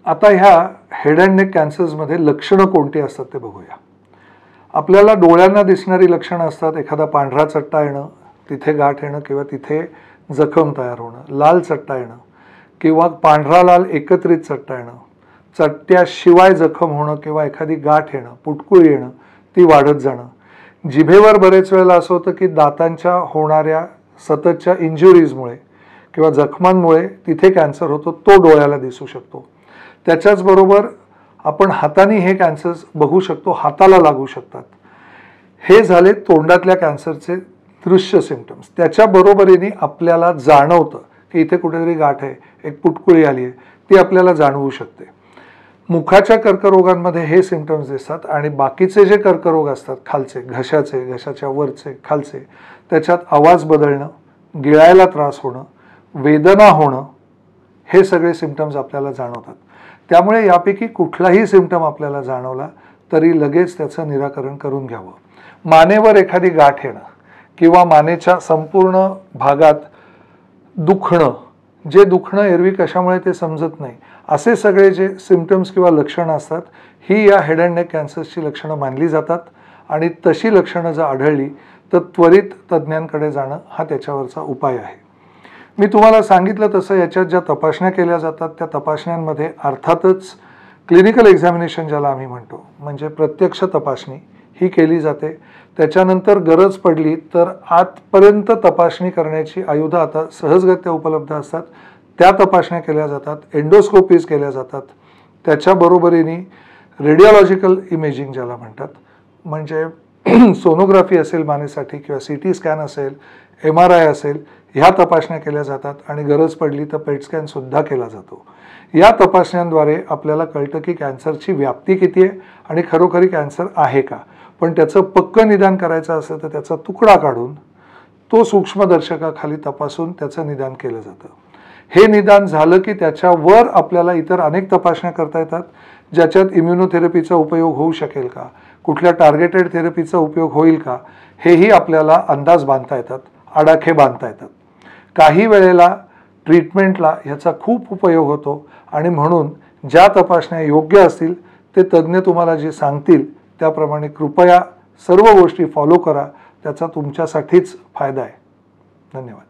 आता ह्या head and neck कॅन्सर्समध्ये लक्षणं कोणती असतात ते बघूया. आपल्याला डोळ्यांना दिसणारी लक्षणं असतात. एखादा पांढरा चट्टा येणं, तिथे गाठ येणं किंवा तिथे जखम तयार होणं, लाल चट्टा येणं किंवा पांढरा लाल एकत्रित चट्टा येणं, चट्ट्याशिवाय जखम होणं किंवा एखादी गाठ येणं, पुटकुळी येणं, ती वाढत जाणं. जिभेवर बरेच वेळेला असं होतं की दातांच्या होणाऱ्या सततच्या इंजुरीजमुळे किंवा जखमांमुळे तिथे कॅन्सर होतो, तो डोळ्याला दिसू शकतो. त्याच्याचबरोबर आपण हाताने हे कॅन्सर्स बघू शकतो, हाताला लागू शकतात. हे झाले तोंडातल्या कॅन्सरचे दृश्य सिम्पटम्स. त्याच्या बरोबरीने आपल्याला जाणवतं की इथे कुठेतरी गाठ आहे, एक पुटकुळी आली आहे, ती आपल्याला जाणवू शकते. मुखाच्या कर्करोगांमध्ये हे सिम्पटम्स दिसतात आणि बाकीचे जे कर्करोग असतात खालचे, घशाचे, घशाच्या वरचे, खालचे, त्याच्यात आवाज बदलणं, गिळायला त्रास होणं, वेदना होणं, हे सगळे सिम्पटम्स आपल्याला जाणवतात. त्यामुळे यापैकी कुठलाही सिम्पटम आपल्याला जाणवला तरी लगेच त्याचं निराकरण करून घ्यावं. मानेवर एखादी गाठ येणं किंवा मानेच्या संपूर्ण भागात दुखणं, जे दुखणं एरवी कशामुळे ते समजत नाही, असे सगळे जे सिम्पटम्स किंवा लक्षणं असतात, ही या हेड अँड नेक कॅन्सर्सची लक्षणं मानली जातात. आणि तशी लक्षणं जर आढळली तर त्वरित तज्ज्ञांकडे जाणं हा त्याच्यावरचा उपाय आहे. मी तुम्हाला सांगितलं तसं याच्यात ज्या तपासण्या केल्या जातात त्या तपासण्यांमध्ये अर्थातच क्लिनिकल एक्झामिनेशन ज्याला आम्ही म्हणतो, म्हणजे प्रत्यक्ष तपासणी ही केली जाते. त्याच्यानंतर गरज पडली तर आतपर्यंत तपासणी करण्याची आयुधं आता सहजगत्या उपलब्ध असतात, त्या तपासण्या केल्या जातात. एंडोस्कोपीज केल्या जातात. त्याच्याबरोबरीने रेडिओलॉजिकल इमेजिंग ज्याला म्हणतात, म्हणजे सोनोग्राफी असेल मानेसाठी किंवा CT स्कॅन असेल, MRI असेल, ह्या तपासण्या केल्या जातात. आणि गरज पडली तर पेट स्कॅन सुद्धा केला जातो. या तपासण्यांद्वारे आपल्याला कळतं की कॅन्सरची व्याप्ती किती आहे आणि खरोखरी कॅन्सर आहे का. पण त्याचं पक्कं निदान करायचं असेल तर त्याचा तुकडा काढून तो सूक्ष्मदर्शकाखाली तपासून त्याचं निदान केलं जातं. हे निदान झालं की त्याच्यावर आपल्याला इतर अनेक तपासण्या करता येतात, ज्याच्यात इम्युनोथेरपीचा उपयोग होऊ शकेल का, कुठल्या टार्गेटेड थेरपीचा उपयोग होईल का, हेही आपल्याला अंदाज बांधता येतात, आडाखे बांधता येतात. काही वेळेला ट्रीटमेंटला ह्याचा खूप उपयोग होतो आणि म्हणून ज्या तपासण्या योग्य असतील ते तज्ज्ञ तुम्हाला जे सांगतील त्याप्रमाणे कृपया सर्व गोष्टी फॉलो करा. त्याचा तुमच्यासाठीच फायदा आहे. धन्यवाद.